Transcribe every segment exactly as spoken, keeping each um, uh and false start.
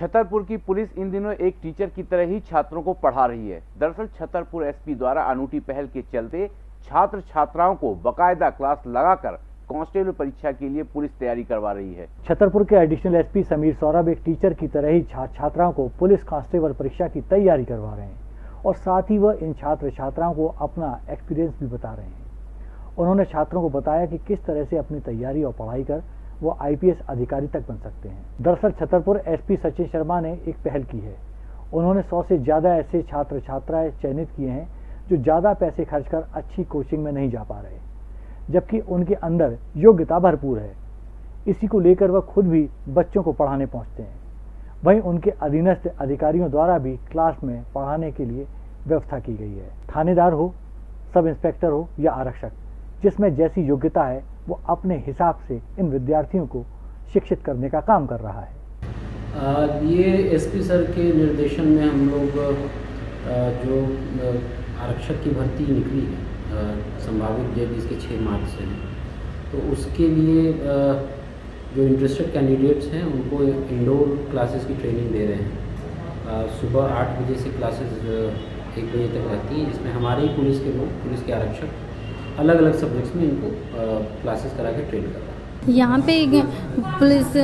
छतरपुर की पुलिस इन दिनों एक टीचर की तरह ही छात्रों को पढ़ा रही है। दरअसल छतरपुर एसपी द्वारा अनूठी पहल के चलते छात्र छात्राओं को बकायदा क्लास लगाकर कांस्टेबल परीक्षा के लिए पुलिस तैयारी करवा रही है। छतरपुर के एडिशनल एसपी समीर सौरभ एक टीचर की तरह ही छात्र छात्राओं को पुलिस कांस्टेबल परीक्षा की तैयारी करवा रहे हैं और साथ ही वह इन छात्र छात्राओं को अपना एक्सपीरियंस भी बता रहे हैं। उन्होंने छात्रों को बताया कि किस तरह से अपनी तैयारी और पढ़ाई कर वो आईपीएस अधिकारी तक बन सकते हैं। दरअसल छतरपुर एसपी सचिन शर्मा ने एक पहल की है। उन्होंने सौ से ज़्यादा ऐसे छात्र छात्राएं चयनित किए हैं जो ज़्यादा पैसे खर्च कर अच्छी कोचिंग में नहीं जा पा रहे, जबकि उनके अंदर योग्यता भरपूर है। इसी को लेकर वह खुद भी बच्चों को पढ़ाने पहुंचते हैं। वहीं उनके अधीनस्थ अधिकारियों द्वारा भी क्लास में पढ़ाने के लिए व्यवस्था की गई है। थानेदार हो, सब इंस्पेक्टर हो या आरक्षक, जिसमें जैसी योग्यता है वो अपने हिसाब से इन विद्यार्थियों को शिक्षित करने का काम कर रहा है। आ, ये एसपी सर के निर्देशन में हम लोग जो आरक्षक की भर्ती निकली है संभावित डेट इसके छः मार्च से, तो उसके लिए जो इंटरेस्टेड कैंडिडेट्स हैं उनको इंडोर क्लासेस की ट्रेनिंग दे रहे हैं। सुबह आठ बजे से क्लासेस एक बजे तक रहती हैं, जिसमें हमारे ही पुलिस के लोग, पुलिस के आरक्षक अलग अलग सब्जेक्ट्स में इनको क्लासेस करा के ट्रेन कर रहा है। यहाँ पे पुलिस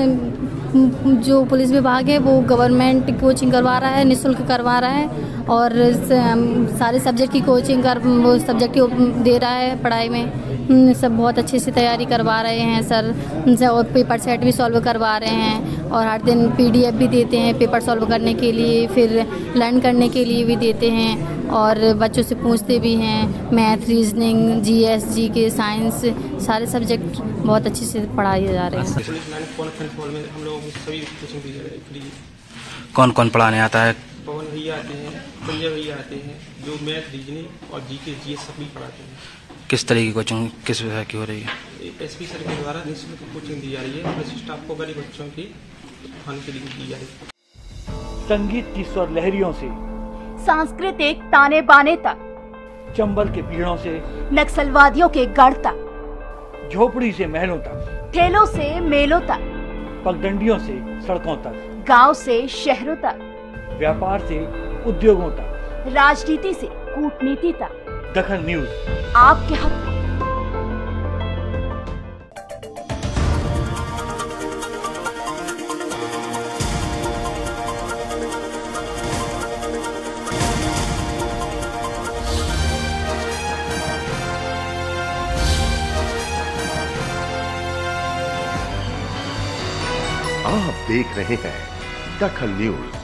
जो पुलिस विभाग है वो गवर्नमेंट कोचिंग करवा रहा है, निःशुल्क करवा रहा है और सारे सब्जेक्ट की कोचिंग कर वो सब्जेक्ट दे रहा है। पढ़ाई में सब बहुत अच्छे से तैयारी करवा रहे हैं सर, और पेपर सेट भी सॉल्व करवा रहे हैं और हर दिन पीडीएफ भी देते हैं पेपर सॉल्व करने के लिए, फिर लर्न करने के लिए भी देते हैं और बच्चों से पूछते भी हैं। Math, reasoning, GS, GK, science, सारे सब्जेक्ट बहुत अच्छे से पढ़ाए जा रहे हैं। हम लोगों को सभी कोचिंग दी जा रही है फ्री। कौन कौन पढ़ाने आता है? पवन भैया आते हैं, संजय भैया आते हैं, जो मैथ, रीजनिंग और जीके, जीएस सभी पढ़ाते हैं। किस तरह की कोचिंग किस विषय की हो रही है? एसपी सर के द्वारा निःशुल्क कोचिंग दी जा रही है। प्लस स्टाफ को गरीब बच्चों की खाने के लिए दी जा रही है। संगीत की स्वर लहरियों से सांस्कृतिक ताने बाने तक, चंबल के पीड़ों से नक्सलवादियों के गढ़ तक, झोपड़ी से महलों तक, ठेलों से मेलों तक, पगडंडियों से सड़कों तक, गांव से शहरों तक, व्यापार से उद्योगों तक, राजनीति से कूटनीति तक, दखल न्यूज आपके हक में। आप देख रहे हैं दखल न्यूज।